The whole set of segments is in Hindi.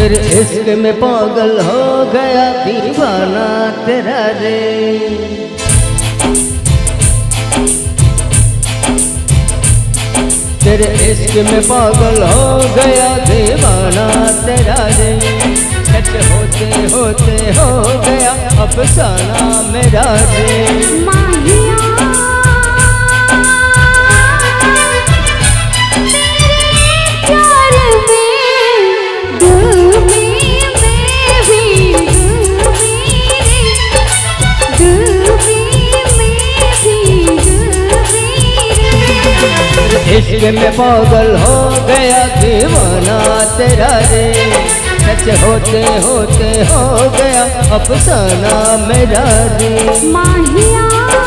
तेरे इश्क में पागल हो गया दीवाना तेरा रे। तेरे इश्क में पागल हो गया दीवाना तेरा रे। सच होते होते हो गया अफसाना मेरा रे। माहिया इश्क में पागल हो गया दीवाना तेरा रे। सच होते होते हो गया अफसाना मेरा रे। माहिया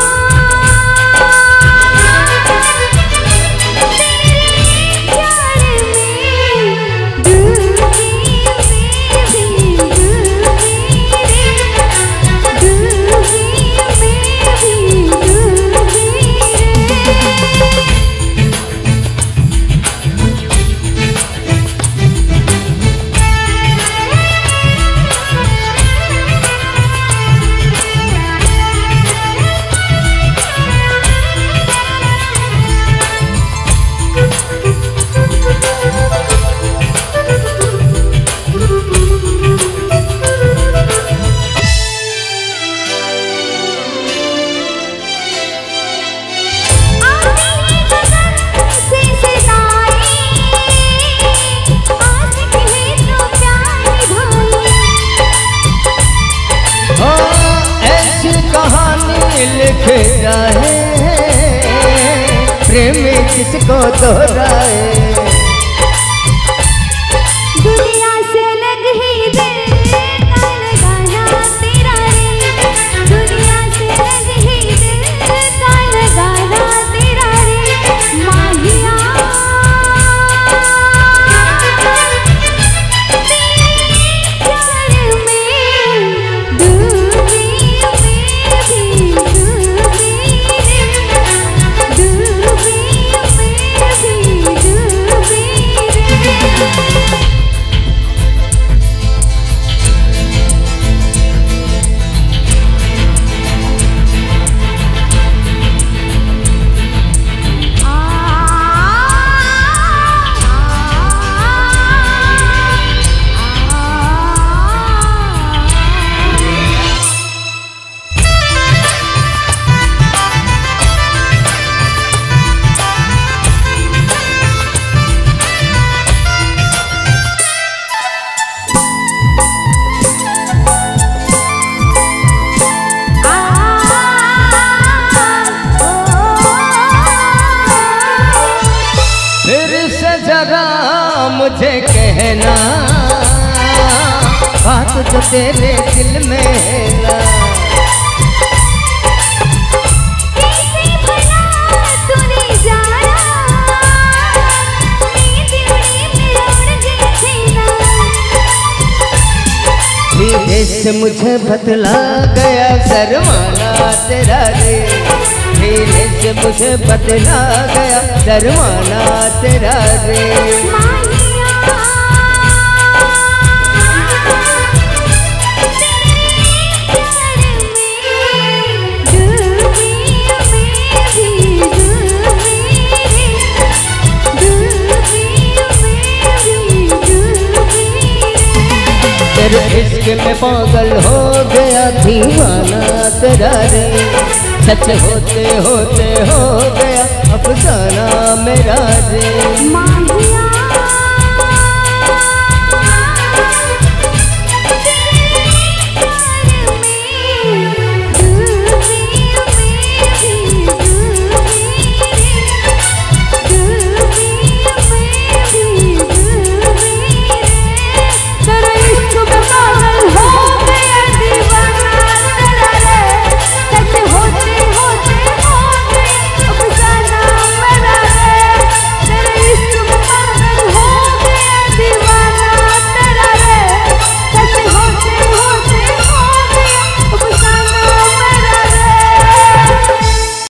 लिख जाए प्रेमी किसको दोहराए। दुनिया से अलग ही दिल का लगाना तेरा रे। दुनिया से अलग ही दिल का लगाना तेरा रे। माहिया मुझे कहना बात जो तेरे दिल में है ना। कैसे भला तूने जाना नींद उड़ी में उड़ गई थी ना। धीरे से मुझे बतला गया शर्माना तेरा रे। धीरे से मुझे बतला गया शर्माना तेरा रे। तेरे इश्क में पागल हो गया दीवाना तेरा रे। सच होते होते हो गया अफसाना मेरा रे।